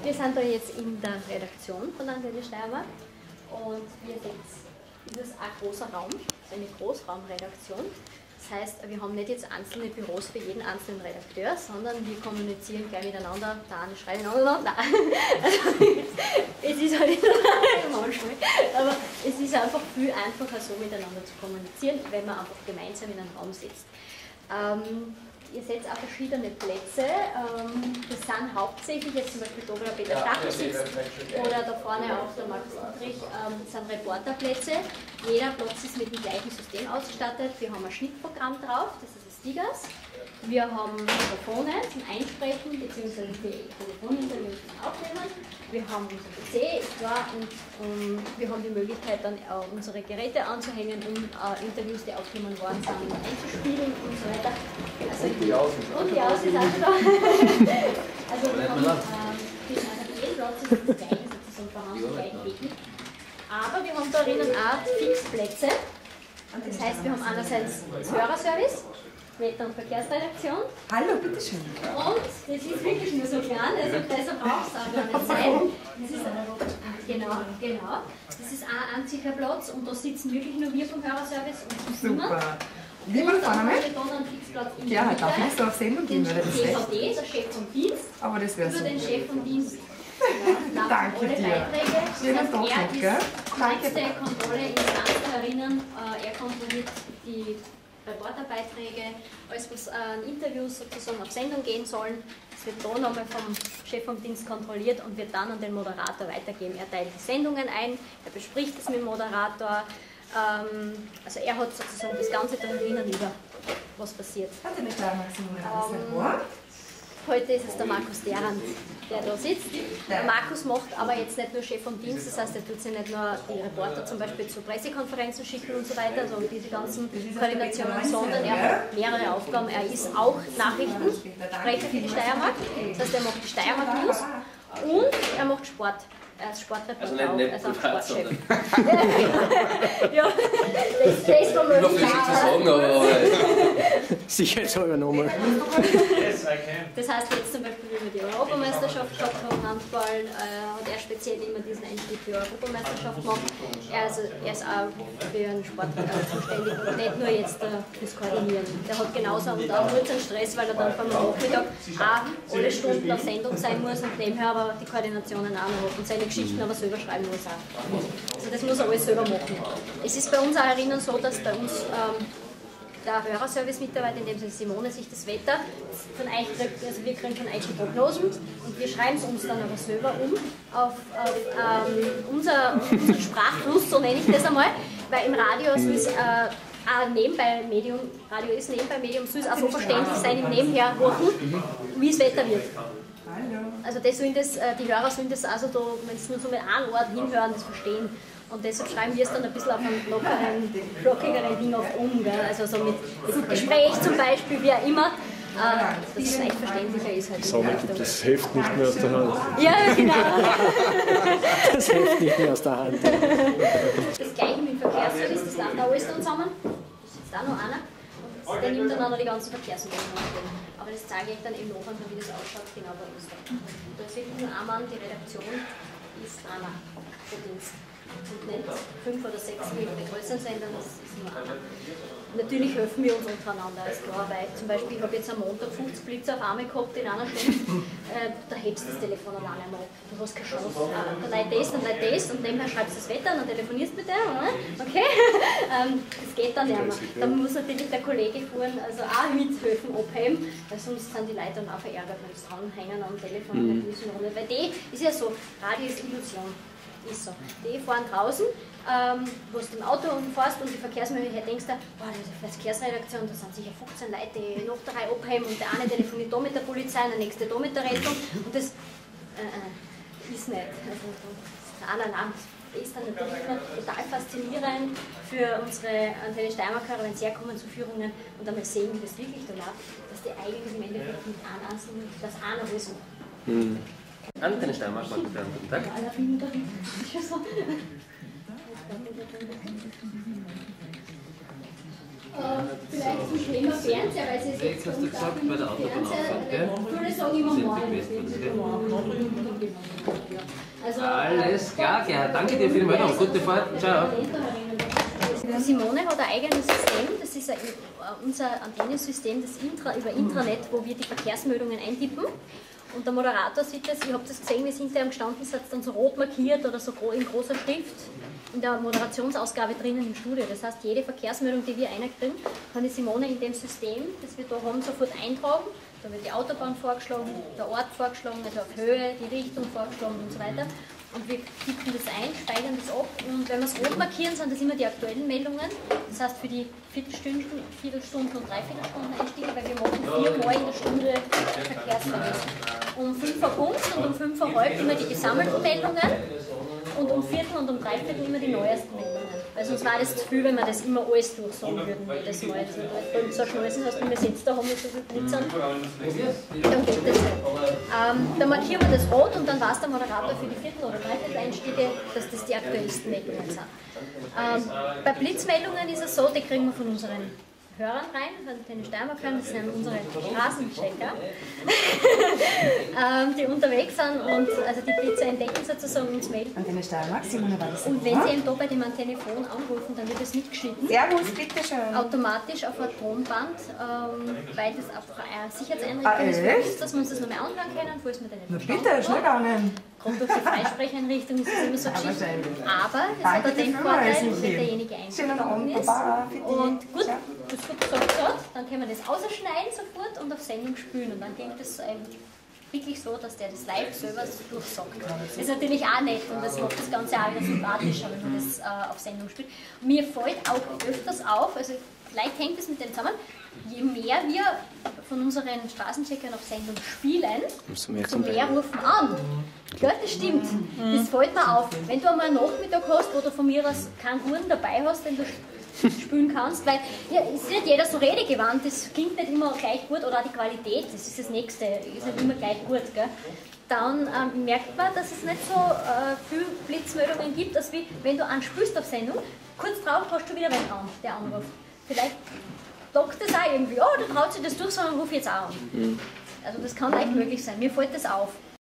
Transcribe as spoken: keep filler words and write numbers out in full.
Wir sind da jetzt in der Redaktion von Antenne Steiermark und wir jetzt, das ist ein großer Raum, das ist eine Großraumredaktion. Das heißt, wir haben nicht jetzt einzelne Büros für jeden einzelnen Redakteur, sondern wir kommunizieren gleich miteinander, der eine schreibt miteinander, nein. Also, es ist halt manchmal, aber es ist einfach viel einfacher so miteinander zu kommunizieren, wenn man einfach gemeinsam in einem Raum sitzt. Ähm, Ihr seht auch verschiedene Plätze, ähm, das sind hauptsächlich, jetzt zum Beispiel da, wo der Peter Stachel sitzt, oder da vorne auch der Markus Dietrich, ähm, das sind Reporterplätze. Jeder Platz ist mit dem gleichen System ausgestattet. Wir haben ein Schnittprogramm drauf, das ist das Stigas. Wir haben Mikrofone zum Einsprechen bzw. die Telefoninterviews zum Aufnehmen. Wir haben unser P C, ist klar, und um, wir haben die Möglichkeit dann auch unsere Geräte anzuhängen, um uh, Interviews, die aufgenommen worden sind, einzuspielen und so weiter. Also und die Außen. Und die Außen ist auch schon da. Also wir haben ähm, jeden Platz ist das gleiche sozusagen vorhanden, die gleichen Technik. Aber wir haben da drinnen auch Fixplätze. Das heißt, wir haben einerseits das Hörerservice, Wetter- und Verkehrsredaktion. Hallo, bitteschön. Und das ist wirklich nur so klein, also besser braucht es auch gar nicht sein. Das ist, genau, genau. Das ist ein einziger Platz und da sitzen wirklich nur wir vom Hörerservice und sonst niemand. Super. Lieber vorne, ja, darf ich da auf Sendung gehen? Den D V D, der Chef vom Dienst. Aber das wäre über so. den Chef vom Dienst. Ja, danke alle dir. Beiträge. Schönen Das heißt, Tag, er gell? ist Danke. die nächste Kontrolleinstanz da herinnen. Er kontrolliert die Reporterbeiträge, alles was an Interviews sozusagen auf Sendung gehen sollen. Das wird da nochmal vom Chef vom Dienst kontrolliert und wird dann an den Moderator weitergeben. Er teilt die Sendungen ein, er bespricht es mit dem Moderator. Ähm, also er hat sozusagen das Ganze da drinnen über, was passiert. Hat eine kleine Maximum ähm, Heute ist es der Markus Derand, der da sitzt. Der Markus macht aber jetzt nicht nur Chef vom Dienst, das heißt, er tut sich nicht nur die Reporter zum Beispiel zu Pressekonferenzen schicken und so weiter, also diese ganzen Koordinationen, sondern er hat mehrere Aufgaben. Er ist auch Nachrichtensprecher für die Steiermark, das heißt, er macht die Steiermark News und er macht Sport. Er ist Sportreporter auch, er ist auch Sportchef. Ja, das, das ist von mir sicherheitshalber nochmal. Das heißt, jetzt zum Beispiel, wie wir die Europameisterschaft gehabt haben, Handball, äh, hat er speziell immer diesen Einstieg für die Europameisterschaft gemacht. Er, also, er ist auch für den Sport äh, zuständig und nicht nur jetzt äh, fürs Koordinieren. Der hat genauso und auch nur den Stress, weil er dann beim Nachmittag auch alle Stunden auf Sendung sein muss und nebenher aber die Koordinationen auch noch hat und seine Geschichten aber selber schreiben muss auch. Also das muss er alles selber machen. Es ist bei uns auch erinnern so, dass bei uns ähm, der Hörerservice-Mitarbeiter, in dem Sinne Simone, sich das Wetter von euch kriegt, also wir kriegen von euch die Prognosen und wir schreiben es uns dann aber selber um auf, auf ähm, unser, unseren Sprachfluss, so nenne ich das einmal, weil im Radio soll es äh, ein Nebenbei-Medium, Radio ist ein Nebenbei-Medium, soll es auch so verständlich sein im Nebenherhören, wie das Wetter wird. Also das sollen das, die Hörer sollen das also da, wenn sie nur so mit einem Ort hinhören, das verstehen. Und deshalb schreiben wir es dann ein bisschen auf einen lockeren, flockigeren Ding oft um. Gell? Also so mit, mit Gespräch zum Beispiel, wie auch immer, äh, dass es leicht verständlicher ist. Halt So, das Heft nicht mehr aus der Hand. Ja, genau. Das Heft nicht mehr aus der Hand. Das gleiche mit dem Verkehrsservice, das läuft auch alles dann zusammen. Da sitzt auch noch einer. Und der nimmt dann auch noch die ganzen Verkehrsmeldungen auf. Aber das zeige ich dann im Nachhinein, wie das ausschaut, genau bei uns. Da ist wirklich nur ein Mann, die Redaktion ist einer der Dienst. Und nicht fünf oder sechs wie bei größeren Sendern, das ist nur einer. Natürlich helfen wir uns untereinander, ist klar, weil zum Beispiel, ich habe jetzt am Montag fünfzig Blitze auf einmal gehabt in einer Stunde, äh, da hebst du das Telefon alleine mal ab, du hast keine Chance. Äh, dann leid das, dann leid das und nebenher schreibst du das Wetter und dann telefonierst du mit dem, oder? Okay? ähm, das geht dann nicht mehr. Dann muss natürlich der Kollege fahren, also auch mithelfen, abheben, weil sonst sind die Leute dann auch verärgert, wenn sie dranhängen am Telefon und nicht wissen, warum. Weil die ist ja so, Radio ist Illusion. Ist so. Die fahren draußen, ähm, wo du im Auto umfährst und die Verkehrsmöglichkeit denkst du, boah, die Verkehrsredaktion, da sind sicher fünfzehn Leute, die noch drei abheben und der eine telefoniert da mit der Polizei, der nächste da mit der Rettung und das äh, äh, ist nicht. Also, nein, nein, nein. Das ist dann natürlich immer total faszinierend für unsere Antenne Steiermarker, wenn sie herkommen zu Führungen und einmal sehen, wie das wirklich da läuft, dass die eigentlich im Endeffekt mit einem einzelnen, das einer alles machen. Mhm. Antenne Steiermark, Markus Derand, guten Tag. vielleicht zum Thema Fernseher, weil Sie es jetzt Hast du gesagt, bei der Autobahnauffahrt, gell? Viele sagen immer morgen. Also, Alles klar, Gerhard. Danke dir für die Meldung. Gute Fahrt. Ciao. Die Simone hat ein eigenes System, das ist ein, unser Antennensystem, das Intra, über Intranet, wo wir die Verkehrsmeldungen eintippen. Und der Moderator sieht das, ihr habt das gesehen, wie es hinter ihm gestanden ist, hat es dann so rot markiert oder so in großer Schrift in der Moderationsausgabe drinnen im Studio. Das heißt, jede Verkehrsmeldung, die wir einkriegen, kann die Simone in dem System, das wir da haben, sofort eintragen. Da wird die Autobahn vorgeschlagen, der Ort vorgeschlagen, also auf Höhe, die Richtung vorgeschlagen und so weiter. Und wir tippen das ein, speichern das ab und wenn wir es rot markieren, sind das immer die aktuellen Meldungen. Das heißt für die Viertelstunden, Viertelstunden und Dreiviertelstunden Einstiege, weil wir machen viermal in der Stunde Verkehrsservice. Um fünf Uhr Punkt und um fünf Uhr halb immer die gesammelten Meldungen und um Viertel und um Dreiviertel immer die neuesten Meldungen. Weil sonst war das zu viel, wenn wir das immer alles durchsagen würden, jedes Mal. Also, weil so schnell sind, als wir jetzt da haben, wir so viel Blitz an, dann geht das nicht. Ähm, dann markieren wir das rot und dann weiß der Moderator für die Viertel- oder Dreiviertel-Einstiege, dass das die aktuellsten Meldungen sind. Ähm, bei Blitzmeldungen ist es so, die kriegen wir von unseren Hörern rein, von den Steiermark-Hörern, das sind unsere Straßenchecker, ähm, die unterwegs sind und also die Blitze entdecken sozusagen und uns melden. Antenne Steiermark, Simone war das. Und wenn Sie eben da bei dem Antennefon anrufen, dann wird das mitgeschnitten. Servus, bitteschön. Automatisch auf ein Tonband, ähm, weil das einfach eine Sicherheitseinrichtung Ah, ist, echt? für uns, dass wir uns das nochmal anhören können, falls wir den Na nicht bitte, schnell gegangen. Gerade durch die Freisprecheinrichtung ist es immer so Aber Geschichte. wahrscheinlich. Aber es Danke hat dir den vielmals, Vorteil, mein wenn Lieb. derjenige Schönen Abend, eingebunden ist. Baba, für dich. Und gut, Ja. das gut gesagt hat, dann können wir das ausschneiden sofort und auf Sendung spielen. Und dann klingt das ähm, wirklich so, dass der das live selber durchsagt. Das ist natürlich auch nett und das macht das Ganze auch wieder sympathischer, wenn man das äh, auf Sendung spielt. Mir fällt auch öfters auf, also vielleicht hängt es mit dem zusammen, je mehr wir von unseren Straßencheckern auf Sendung spielen, Umso mehr umso kommt mehr rufen an. Ja, das stimmt. Das fällt mir auf. Wenn du einmal einen Nachmittag hast, wo du von mir aus keinen guten dabei hast, den du spielen kannst, weil ja, ist nicht jeder so redegewandt, das klingt nicht immer gleich gut oder auch die Qualität, das ist das Nächste, ist nicht immer gleich gut. Gell? Dann ähm, merkt man, dass es nicht so äh, viele Blitzmeldungen gibt, als wie wenn du einen spielst auf Sendung, kurz drauf hast du wieder wen an, der anruft. Vielleicht dockt das auch irgendwie, oh, du traut sich das durch, sondern ruf jetzt auch an. Also das kann leicht möglich sein, mir fällt das auf.